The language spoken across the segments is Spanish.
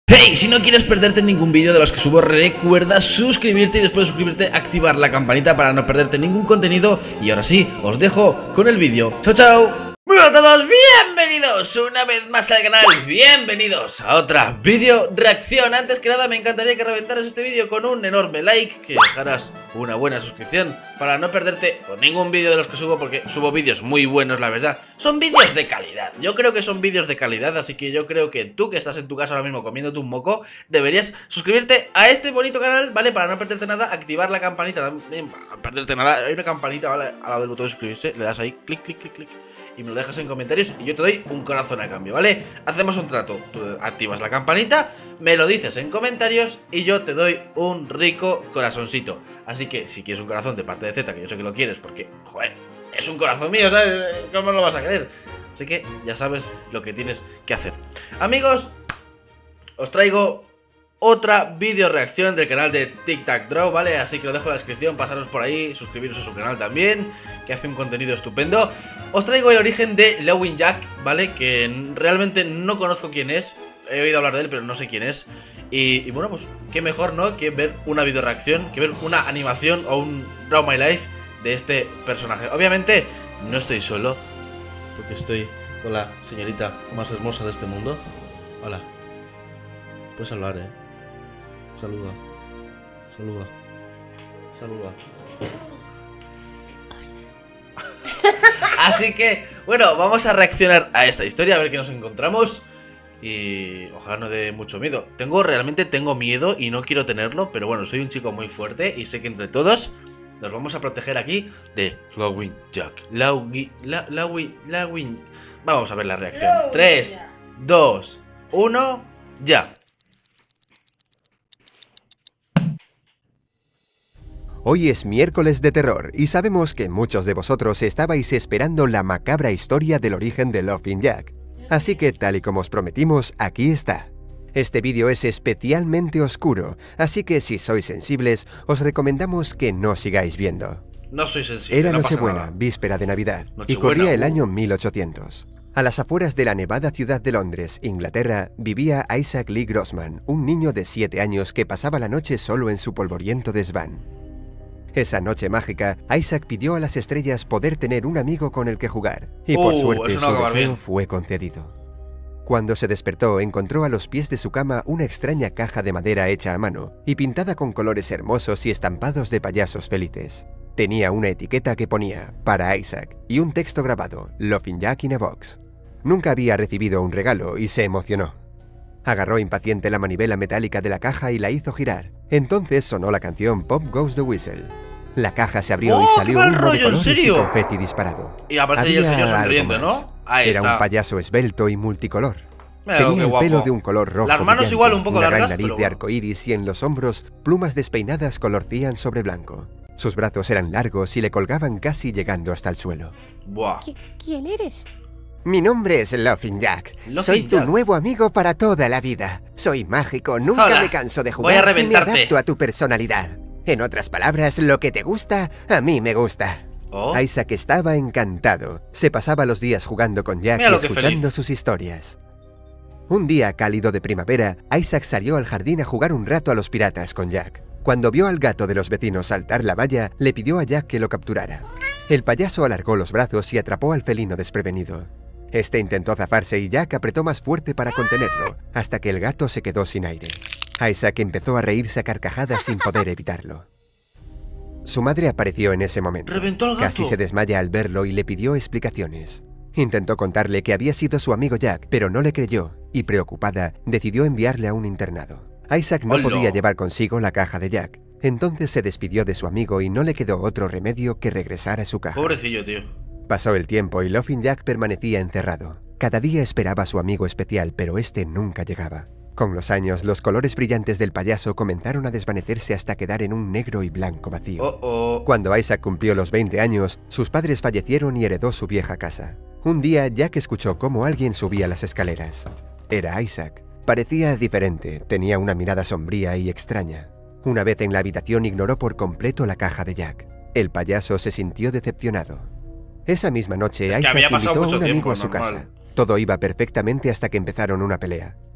Hey, si no quieres perderte ningún vídeo de los que subo, recuerda suscribirte y después de suscribirte activar la campanita para no perderte ningún contenido. Y ahora sí, os dejo con el vídeo. ¡Chao, chao! Muy buenas a todos, bienvenidos una vez más al canal, bienvenidos a otra vídeo reacción. Antes que nada me encantaría que reventaras este vídeo con un enorme like, que dejaras una buena suscripción para no perderte por ningún vídeo de los que subo, porque subo vídeos muy buenos, la verdad. Son vídeos de calidad, yo creo que son vídeos de calidad, así que yo creo que tú que estás en tu casa ahora mismo comiéndote un moco, deberías suscribirte a este bonito canal, ¿vale? Para no perderte nada, activar la campanita también, para no perderte nada. Hay una campanita, ¿vale? Al lado del botón de suscribirse, le das ahí, clic, clic, clic, clic, y me lo dejas en comentarios y yo te doy un corazón a cambio, ¿vale? Hacemos un trato, tú activas la campanita, me lo dices en comentarios y yo te doy un rico corazoncito. Así que si quieres un corazón de parte de Z, que yo sé que lo quieres porque, joder, es un corazón mío, ¿sabes? ¿Cómo lo vas a querer? Así que ya sabes lo que tienes que hacer. Amigos, os traigo otra vídeo reacción del canal de Tic Tac Draw, ¿vale? Así que lo dejo en la descripción, pasaros por ahí, suscribiros a su canal también, que hace un contenido estupendo. Os traigo el origen de Lowing Jack, ¿vale? Que realmente no conozco quién es, he oído hablar de él, pero no sé quién es. Y bueno, pues qué mejor, ¿no? Que ver una video reacción, que ver una animación o un Draw My Life de este personaje. Obviamente no estoy solo, porque estoy con la señorita más hermosa de este mundo. Hola. Puedes hablar, Saluda. Saluda. Saluda. Así que, bueno, vamos a reaccionar a esta historia, a ver qué nos encontramos. Y ojalá no dé mucho miedo. Realmente tengo miedo y no quiero tenerlo, pero bueno, soy un chico muy fuerte y sé que entre todos nos vamos a proteger aquí de Lowing Jack. Lowing. Vamos a ver la reacción. 3, 2, 1, ya. Hoy es miércoles de terror y sabemos que muchos de vosotros estabais esperando la macabra historia del origen de Lowing Jack. Así que, tal y como os prometimos, aquí está. Este vídeo es especialmente oscuro, así que si sois sensibles, os recomendamos que no sigáis viendo. No soy sensible, Era no pasa Nochebuena, nada. víspera de Navidad, y Nochebuena, corría el año 1800. A las afueras de la nevada ciudad de Londres, Inglaterra, vivía Isaac Lee Grossman, un niño de 7 años que pasaba la noche solo en su polvoriento desván. Esa noche mágica, Isaac pidió a las estrellas poder tener un amigo con el que jugar, y por suerte su deseo fue concedido. Cuando se despertó, encontró a los pies de su cama una extraña caja de madera hecha a mano y pintada con colores hermosos y estampados de payasos felices. Tenía una etiqueta que ponía "Para Isaac" y un texto grabado, "Lowing Jack in a Box". Nunca había recibido un regalo y se emocionó. Agarró impaciente la manivela metálica de la caja y la hizo girar. Entonces sonó la canción Pop Goes the Whistle. La caja se abrió y salió un humo de colores y confeti disparado. Y aparece el señor sonriendo, ¿no? Ahí Era está. un payaso esbelto y multicolor. Mira, Tenía el pelo de un color rojo Las manos brillante, igual un poco una largas, gran nariz pero de bueno. arcoíris y en los hombros plumas despeinadas colorcían sobre blanco. Sus brazos eran largos y le colgaban casi llegando hasta el suelo. Buah. ¿Quién eres? Mi nombre es Lowing Jack. Soy tu nuevo amigo para toda la vida. Soy mágico, nunca Hola. me canso de Voy jugar a y me reventarte. adapto a tu personalidad. En otras palabras, lo que te gusta, a mí me gusta. Oh. Isaac estaba encantado. Se pasaba los días jugando con Jack Mira y lo que escuchando feliz. sus historias. Un día cálido de primavera, Isaac salió al jardín a jugar un rato a los piratas con Jack. Cuando vio al gato de los vecinos saltar la valla, le pidió a Jack que lo capturara. El payaso alargó los brazos y atrapó al felino desprevenido. Este intentó zafarse y Jack apretó más fuerte para contenerlo, hasta que el gato se quedó sin aire. Isaac empezó a reírse a carcajadas sin poder evitarlo. Su madre apareció en ese momento. Reventó al gato. Casi se desmaya al verlo y le pidió explicaciones. Intentó contarle que había sido su amigo Jack, pero no le creyó, y preocupada, decidió enviarle a un internado. Isaac no podía llevar consigo la caja de Jack. Entonces se despidió de su amigo y no le quedó otro remedio que regresar a su caja. Pobrecillo, tío. Pasó el tiempo y Lowing Jack permanecía encerrado. Cada día esperaba a su amigo especial, pero este nunca llegaba. Con los años, los colores brillantes del payaso comenzaron a desvanecerse hasta quedar en un negro y blanco vacío. Cuando Isaac cumplió los 20 años, sus padres fallecieron y heredó su vieja casa. Un día, Jack escuchó cómo alguien subía las escaleras. Era Isaac. Parecía diferente, tenía una mirada sombría y extraña. Una vez en la habitación ignoró por completo la caja de Jack. El payaso se sintió decepcionado. Esa misma noche, Isaac invitó a un amigo a su casa. Todo iba perfectamente hasta que empezaron una pelea.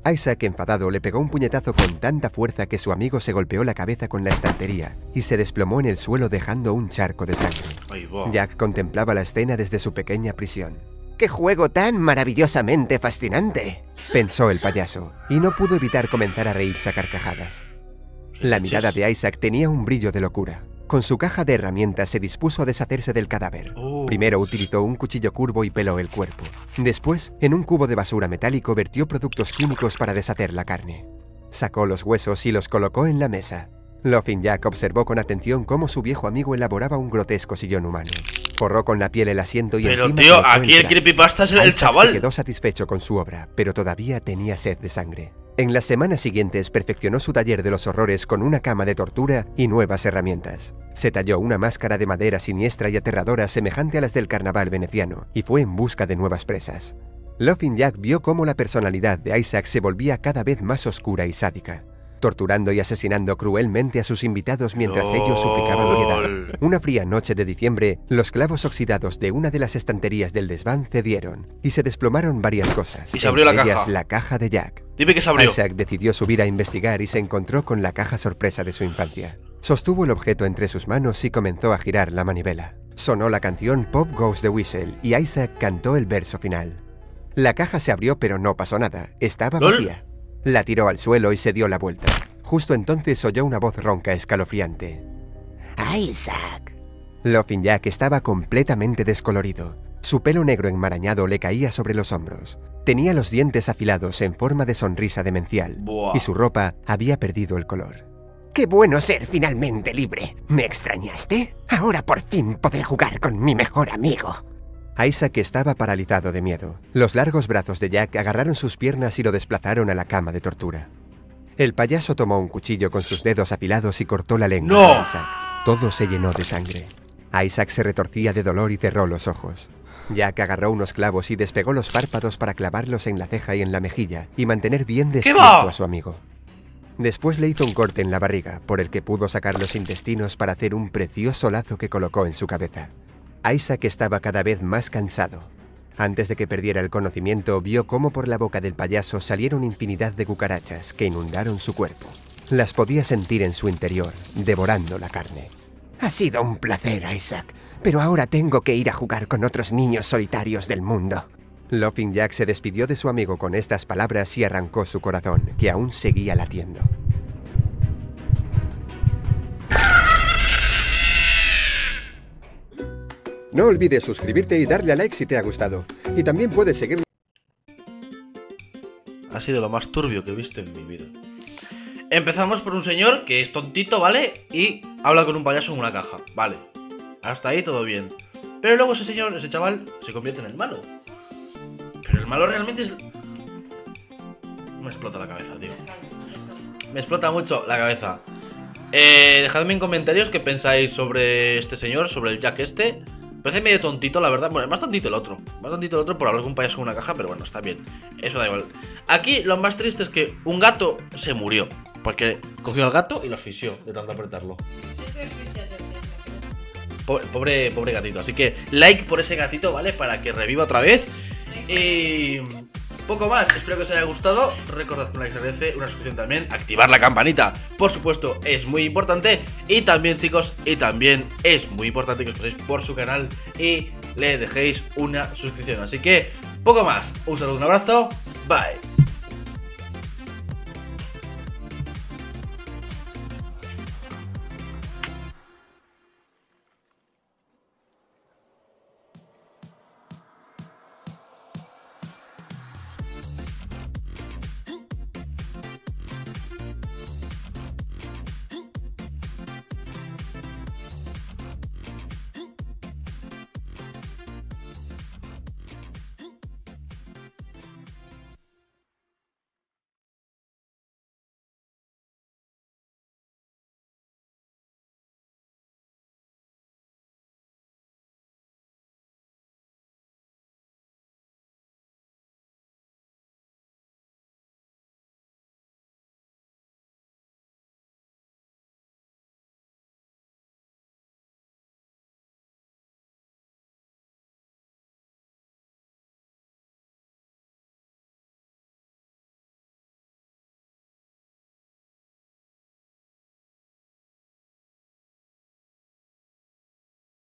Isaac, enfadado, le pegó un puñetazo con tanta fuerza que su amigo se golpeó la cabeza con la estantería y se desplomó en el suelo dejando un charco de sangre. Jack contemplaba la escena desde su pequeña prisión. ¡Qué juego tan maravillosamente fascinante!, pensó el payaso, y no pudo evitar comenzar a reírse a carcajadas. La mirada de Isaac tenía un brillo de locura. Con su caja de herramientas se dispuso a deshacerse del cadáver. Primero utilizó un cuchillo curvo y peló el cuerpo. Después, en un cubo de basura metálico vertió productos químicos para deshacer la carne. Sacó los huesos y los colocó en la mesa. Laughing Jack observó con atención cómo su viejo amigo elaboraba un grotesco sillón humano. Forró con la piel el asiento y pero tío, aquí el creepypasta es el chaval. Se quedó satisfecho con su obra, pero todavía tenía sed de sangre. En las semanas siguientes perfeccionó su taller de los horrores con una cama de tortura y nuevas herramientas. Se talló una máscara de madera siniestra y aterradora semejante a las del carnaval veneciano y fue en busca de nuevas presas. Laughing Jack vio cómo la personalidad de Isaac se volvía cada vez más oscura y sádica, torturando y asesinando cruelmente a sus invitados mientras ellos suplicaban piedad. Una fría noche de diciembre, los clavos oxidados de una de las estanterías del desván cedieron y se desplomaron varias cosas. Y se abrió la caja. La caja de Jack. Dime que se abrió. Isaac decidió subir a investigar y se encontró con la caja sorpresa de su infancia. Sostuvo el objeto entre sus manos y comenzó a girar la manivela. Sonó la canción Pop Goes the Whistle y Isaac cantó el verso final. La caja se abrió pero no pasó nada, estaba vacía. La tiró al suelo y se dio la vuelta. Justo entonces oyó una voz ronca escalofriante. ¡Isaac! Laughing Jack estaba completamente descolorido. Su pelo negro enmarañado le caía sobre los hombros. Tenía los dientes afilados en forma de sonrisa demencial. Y su ropa había perdido el color. ¡Qué bueno ser finalmente libre! ¿Me extrañaste? Ahora por fin podré jugar con mi mejor amigo. Isaac estaba paralizado de miedo. Los largos brazos de Jack agarraron sus piernas y lo desplazaron a la cama de tortura. El payaso tomó un cuchillo con sus dedos afilados y cortó la lengua de Isaac. Todo se llenó de sangre. Isaac se retorcía de dolor y cerró los ojos. Jack agarró unos clavos y despegó los párpados para clavarlos en la ceja y en la mejilla y mantener bien despierto a su amigo. Después le hizo un corte en la barriga, por el que pudo sacar los intestinos para hacer un precioso lazo que colocó en su cabeza. Isaac estaba cada vez más cansado. Antes de que perdiera el conocimiento, vio cómo por la boca del payaso salieron infinidad de cucarachas que inundaron su cuerpo. Las podía sentir en su interior, devorando la carne. Ha sido un placer, Isaac, pero ahora tengo que ir a jugar con otros niños solitarios del mundo. Laughing Jack se despidió de su amigo con estas palabras y arrancó su corazón, que aún seguía latiendo. No olvides suscribirte y darle a like si te ha gustado. Y también puedes seguirme. Ha sido lo más turbio que he visto en mi vida. Empezamos por un señor que es tontito, ¿vale? Y habla con un payaso en una caja, vale. Hasta ahí todo bien. Pero luego ese señor, ese chaval, se convierte en el malo. Pero el malo realmente es... Me explota la cabeza, tío. Me explota mucho la cabeza. Dejadme en comentarios qué pensáis sobre este señor, sobre el Jack este. Parece medio tontito, la verdad. Bueno, es más tontito el otro. Más tontito el otro por hablar con un payaso en una caja, pero bueno, está bien. Eso da igual. Aquí lo más triste es que un gato se murió. Porque cogió al gato y lo asfixió de tanto apretarlo. Pobre gatito. Así que like por ese gatito, ¿vale? Para que reviva otra vez. Y... poco más, espero que os haya gustado. Recordad que un like se agradece, una suscripción también. Activar la campanita, por supuesto, es muy importante. Y también, chicos, es muy importante que os paséis por su canal y le dejéis una suscripción. Así que, poco más, un saludo, un abrazo, bye.